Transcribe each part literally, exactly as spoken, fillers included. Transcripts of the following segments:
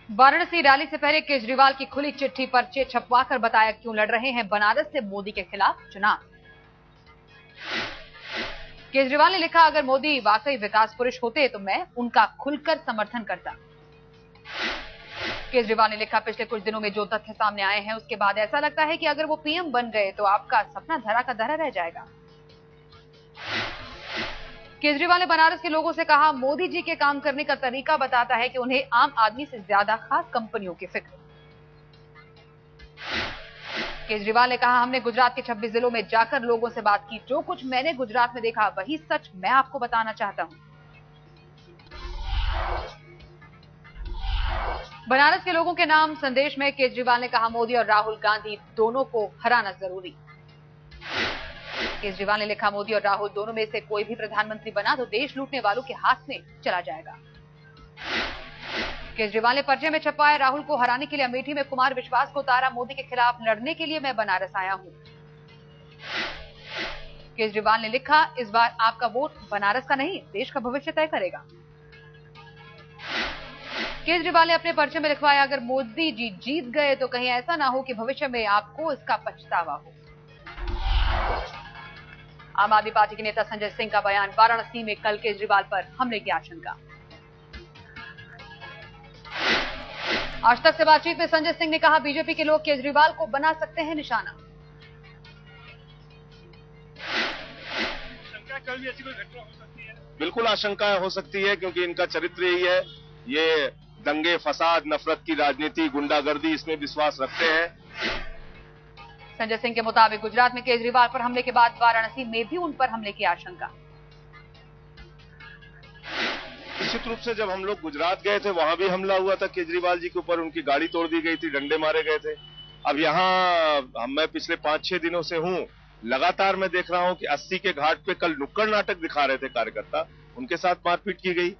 Varanasi rally से पहले केजरीवाल की खुली चिट्ठी पर्चे छपवाकर बताया क्यों लड़ रहे हैं बनारस से मोदी के खिलाफ चुनाव। केजरीवाल ने लिखा, अगर मोदी वाकई विकास पुरुष होते तो मैं उनका खुलकर समर्थन करता। केजरीवाल ने लिखा, पिछले कुछ दिनों में जो तथ्य सामने आए हैं उसके बाद ऐसा लगता है कि अगर वो पीएम बन गए तो आपका सपना धरा का धरा रह जाएगा। केजरीवाल ने बनारस के लोगों से कहा, मोदी जी के काम करने का तरीका बताता है कि उन्हें आम आदमी से ज्यादा खास कंपनियों की फिक्र। केजरीवाल ने कहा, हमने गुजरात के छब्बीस जिलों में जाकर लोगों से बात की, जो कुछ मैंने गुजरात में देखा वही सच मैं आपको बताना चाहता हूं। बनारस के लोगों के नाम संदेश में केजरीवाल ने कहा, मोदी और राहुल गांधी दोनों को हराना जरूरी। केजरीवाल ने लिखा, मोदी और राहुल दोनों में से कोई भी प्रधानमंत्री बना तो देश लूटने वालों के हाथ में चला जाएगा। केजरीवाल ने पर्चे में छपाया, राहुल को हराने के लिए अमेठी में कुमार विश्वास को उतारा, मोदी के खिलाफ लड़ने के लिए मैं बनारस आया हूं। केजरीवाल ने लिखा, इस बार आपका वोट बनारस का नहीं देश का भविष्य तय करेगा। केजरीवाल ने अपने पर्चे में लिखवाया, अगर मोदी जी जीत गए तो कहीं ऐसा ना हो कि भविष्य में आपको इसका पछतावा हो। आम आदमी पार्टी के नेता संजय सिंह का बयान, वाराणसी में कल केजरीवाल पर हमले की आशंका। आज तक से बातचीत में संजय सिंह ने कहा, बीजेपी के लोग केजरीवाल को बना सकते हैं निशाना। कल भी ऐसी कोई घटना हो सकती है? बिल्कुल आशंका हो सकती है, क्योंकि इनका चरित्र यही है, ये दंगे फसाद नफरत की राजनीति गुंडागर्दी इसमें विश्वास रखते हैं। संजय सिंह के मुताबिक गुजरात में केजरीवाल पर हमले के बाद वाराणसी में भी उन पर हमले की आशंका। निश्चित रूप से जब हम लोग गुजरात गए थे वहां भी हमला हुआ था केजरीवाल जी के ऊपर, उनकी गाड़ी तोड़ दी गई थी, डंडे मारे गए थे। अब यहाँ मैं पिछले पांच छह दिनों से हूँ, लगातार मैं देख रहा हूँ कि अस्सी के घाट पे कल नुक्कड़ नाटक दिखा रहे थे कार्यकर्ता, उनके साथ मारपीट की गई।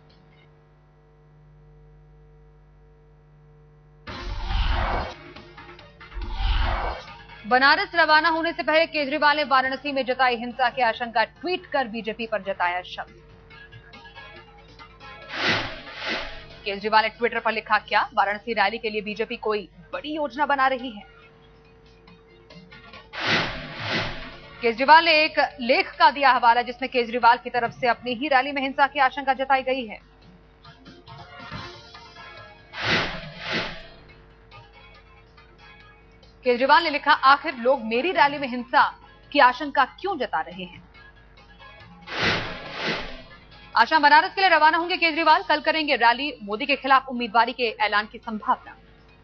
बनारस रवाना होने से पहले केजरीवाल ने वाराणसी में जताई हिंसा की आशंका, ट्वीट कर बीजेपी पर जताया शक। केजरीवाल ने ट्विटर पर लिखा, क्या वाराणसी रैली के लिए बीजेपी कोई बड़ी योजना बना रही है? केजरीवाल ने एक लेख का दिया हवाला जिसमें केजरीवाल की तरफ से अपनी ही रैली में हिंसा की आशंका जताई गई है। केजरीवाल ने लिखा, आखिर लोग मेरी रैली में हिंसा की आशंका क्यों जता रहे हैं? आज शाम बनारस के लिए रवाना होंगे केजरीवाल, कल करेंगे रैली, मोदी के खिलाफ उम्मीदवारी के ऐलान की संभावना।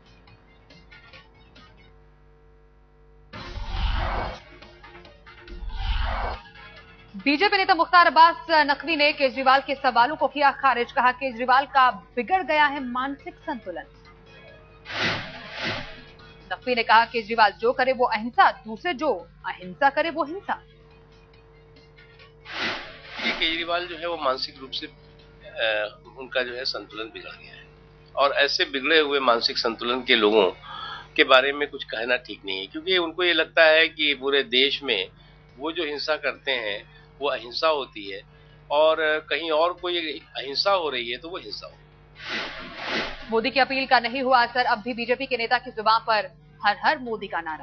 बीजेपी नेता मुख्तार अब्बास नकवी ने केजरीवाल के सवालों को किया खारिज, कहा केजरीवाल का बिगड़ गया है मानसिक संतुलन। नकवी ने कहा, केजरीवाल जो करे वो अहिंसा, दूसरे जो अहिंसा करे वो हिंसा। ये केजरीवाल जो है वो मानसिक रूप से आ, उनका जो है संतुलन बिगड़ गया है, और ऐसे बिगड़े हुए मानसिक संतुलन के लोगों के बारे में कुछ कहना ठीक नहीं है, क्योंकि उनको ये लगता है कि पूरे देश में वो जो हिंसा करते हैं वो अहिंसा होती है, और कहीं और कोई अहिंसा हो रही है तो वो हिंसा हो। मोदी की अपील का नहीं हुआ असर, अब भी बीजेपी के नेता की जुबान पर हर हर मोदी का नारा।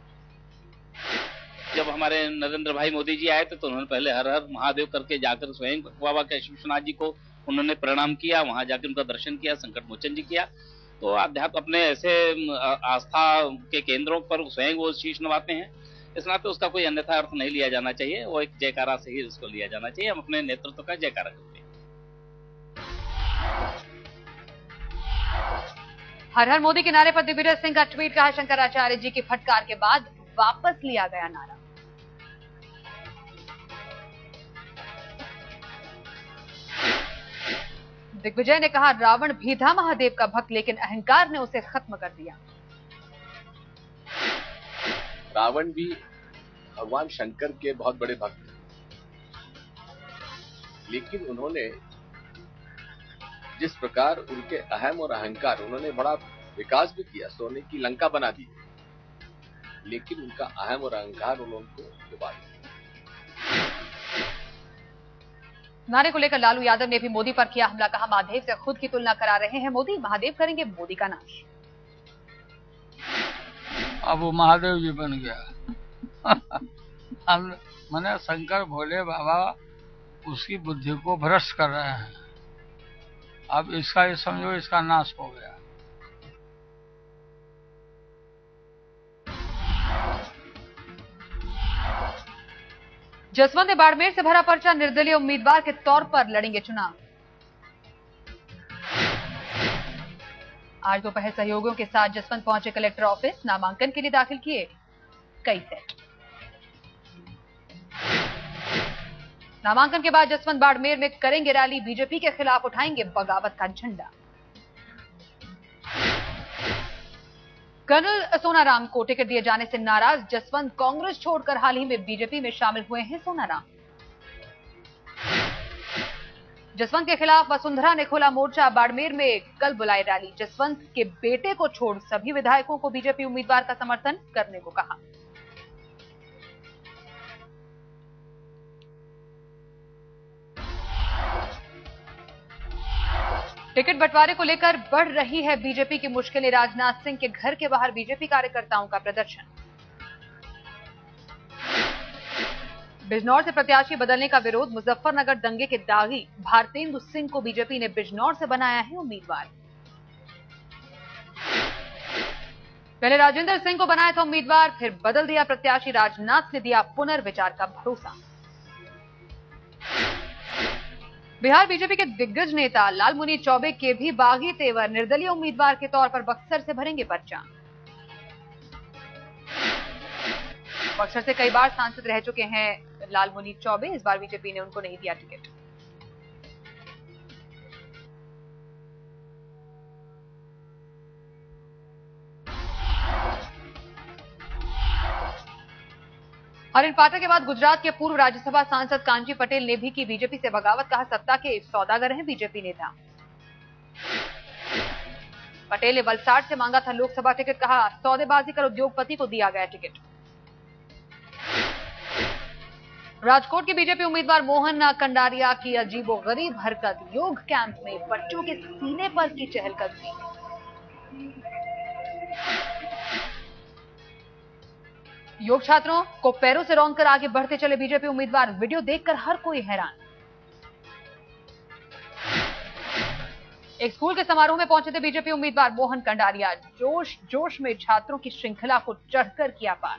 जब हमारे नरेंद्र भाई मोदी जी आए थे तो उन्होंने पहले हर हर महादेव करके जाकर स्वयं बाबा काशी विश्वनाथ जी को उन्होंने प्रणाम किया, वहां जाकर उनका दर्शन किया, संकट मोचन जी किया। तो अध्यात्म अपने ऐसे आस्था के केंद्रों पर स्वयं वो शीश नवाते हैं, इस नाते उसका कोई अन्यथा अर्थ नहीं लिया जाना चाहिए, वो एक जयकारा से ही उसको लिया जाना चाहिए। हम अपने नेतृत्व का जयकारा करते हैं। हर हर मोदी के नारे पर दिग्विजय सिंह का ट्वीट, कहा शंकराचार्य जी की फटकार के बाद वापस लिया गया नारा। दिग्विजय ने कहा, रावण भी था महादेव का भक्त, लेकिन अहंकार ने उसे खत्म कर दिया। रावण भी भगवान शंकर के बहुत बड़े भक्त थे, लेकिन उन्होंने जिस प्रकार उनके अहम और अहंकार, उन्होंने बड़ा विकास भी किया, सोने की लंका बना दी, लेकिन उनका अहम और अहंकार उन्होंने डुबा दिया। नारे को लेकर लालू यादव ने भी मोदी पर किया हमला, कहा महादेव से खुद की तुलना करा रहे हैं मोदी, महादेव करेंगे मोदी का नाश। अब वो महादेव जी बन गया। हम मैंने शंकर भोले बाबा उसकी बुद्धि को भ्रष्ट कर रहे हैं। अब इसका ये समझो इसका नाश हो गया। जसवंत ने बाड़मेर से भरा पर्चा, निर्दलीय उम्मीदवार के तौर पर लड़ेंगे चुनाव। आज दोपहर सहयोगियों के साथ जसवंत पहुंचे कलेक्टर ऑफिस, नामांकन के लिए दाखिल किए कई सेट। नामांकन के बाद जसवंत बाड़मेर में करेंगे रैली, बीजेपी के खिलाफ उठाएंगे बगावत का झंडा। कर्नल सोनाराम को टिकट दिए जाने से नाराज जसवंत, कांग्रेस छोड़कर हाल ही में बीजेपी में शामिल हुए हैं सोनाराम। जसवंत के खिलाफ वसुंधरा ने खोला मोर्चा, बाड़मेर में कल बुलाई रैली। जसवंत के बेटे को छोड़ सभी विधायकों को बीजेपी उम्मीदवार का समर्थन करने को कहा। टिकट बंटवारे को लेकर बढ़ रही है बीजेपी की मुश्किलें, राजनाथ सिंह के घर के बाहर बीजेपी कार्यकर्ताओं का प्रदर्शन। बिजनौर से प्रत्याशी बदलने का विरोध, मुजफ्फरनगर दंगे के दागी भारतेंदु सिंह को बीजेपी ने बिजनौर से बनाया है उम्मीदवार। पहले राजेंद्र सिंह को बनाया था उम्मीदवार, फिर बदल दिया प्रत्याशी, राजनाथ ने दिया पुनर्विचार का भरोसा। बिहार बीजेपी के दिग्गज नेता लालमुनि चौबे के भी बागी तेवर, निर्दलीय उम्मीदवार के तौर पर बक्सर से भरेंगे पर्चा। बक्सर से कई बार सांसद रह चुके हैं लालमुनि चौबे, इस बार बीजेपी ने उनको नहीं दिया टिकट। और इन पाटा के बाद गुजरात के पूर्व राज्यसभा सांसद कांजी पटेल ने भी की बीजेपी से बगावत, कहा सत्ता के सौदागर हैं बीजेपी नेता। पटेल ने वलसाड़ से मांगा था लोकसभा टिकट, कहा सौदेबाजी कर उद्योगपति को दिया गया टिकट। राजकोट के बीजेपी उम्मीदवार मोहन कंडारिया की अजीबोगरीब हरकत, योग कैंप में बच्चों के सीने पर की चहलकदमी। योग छात्रों को पैरों से रौंदकर आगे बढ़ते चले बीजेपी उम्मीदवार, वीडियो देखकर हर कोई हैरान। एक स्कूल के समारोह में पहुंचे थे बीजेपी उम्मीदवार मोहन कंडारिया, जोश जोश में छात्रों की श्रृंखला को चढ़कर किया पार।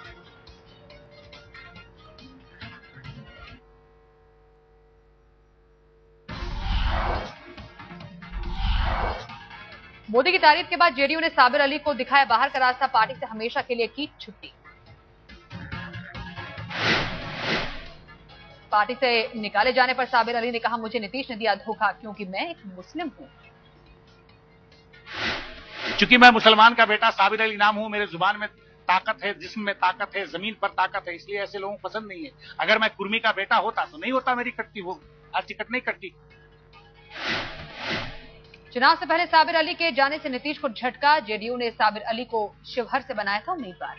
मोदी की तारीफ के बाद जेडीयू ने साबिर अली को दिखाया बाहर का रास्ता, पार्टी से हमेशा के लिए की छुट्टी। पार्टी से निकाले जाने पर साबिर अली ने कहा मुझे नीतीश ने दिया धोखा क्योंकि मैं एक मुस्लिम हूं। चूंकि मैं मुसलमान का बेटा साबिर अली नाम हूं, मेरे जुबान में ताकत है, जिस्म में ताकत है, जमीन पर ताकत है, इसलिए ऐसे लोगों को पसंद नहीं है। अगर मैं कुर्मी का बेटा होता तो नहीं होता मेरी कटती, वो आज टिकट नहीं कटती। चुनाव से पहले साबिर अली के जाने से नीतीश को झटका, जेडीयू ने साबिर अली को शिवहर से बनाया था उम्मीदवार।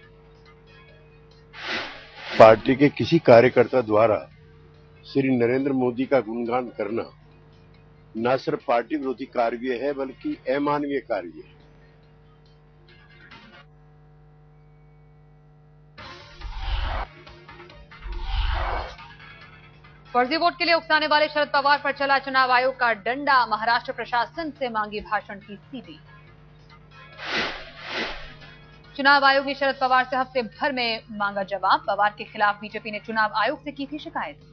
पार्टी के किसी कार्यकर्ता द्वारा श्री नरेंद्र मोदी का गुणगान करना न सिर्फ पार्टी विरोधी कार्य है बल्कि अमानवीय कार्य है। फर्जी वोट के लिए उकसाने वाले शरद पवार पर चला चुनाव आयोग का डंडा, महाराष्ट्र प्रशासन से मांगी भाषण की सीडी। चुनाव आयोग ने शरद पवार से हफ्ते भर में मांगा जवाब, पवार के खिलाफ बीजेपी ने चुनाव आयोग से की थी शिकायत।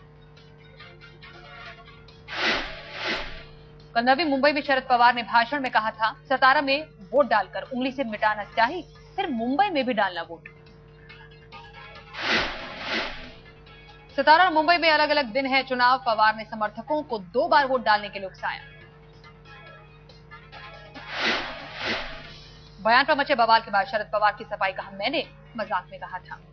कल नवी मुंबई में शरद पवार ने भाषण में कहा था सतारा में वोट डालकर उंगली से मिटाना चाहिए, फिर मुंबई में भी डालना वोट। सतारा और मुंबई में अलग अलग दिन है चुनाव, पवार ने समर्थकों को दो बार वोट डालने के लिए उकसाया। बयान पर मचे बवाल के बाद शरद पवार की सफाई, कहा मैंने मजाक में कहा था।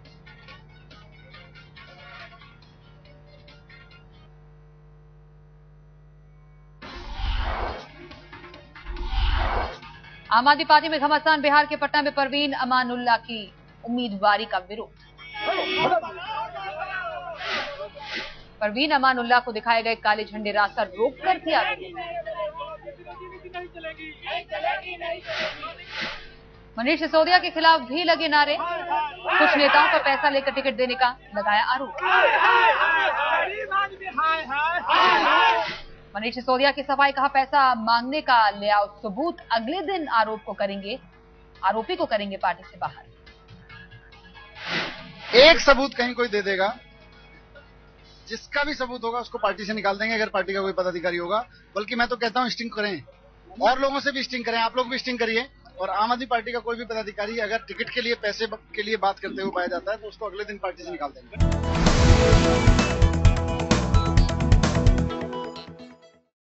आम आदमी पार्टी में घमासान, बिहार के पटना में परवीन अमानुल्लाह की उम्मीदवारी का विरोध। परवीन अमानुल्लाह को दिखाए गए काले झंडे रास्ता रोककर किया गया। मनीष सिसोदिया के खिलाफ भी लगे नारे, कुछ नेताओं का पैसा लेकर टिकट देने का लगाया आरोप। मनीष सिसोदिया की सफाई, कहा पैसा मांगने का ले आओ सबूत, अगले दिन आरोप को करेंगे आरोपी को करेंगे पार्टी से बाहर। एक सबूत कहीं कोई दे देगा, जिसका भी सबूत होगा उसको पार्टी से निकाल देंगे अगर पार्टी का कोई पदाधिकारी होगा। बल्कि मैं तो कहता हूं स्टिंग करें, और लोगों से भी स्टिंग करें, आप लोग भी स्टिंग करिए। और आम आदमी पार्टी का कोई भी पदाधिकारी अगर टिकट के लिए पैसे के लिए बात करते हुए पाया जाता है तो उसको अगले दिन पार्टी से निकाल देंगे।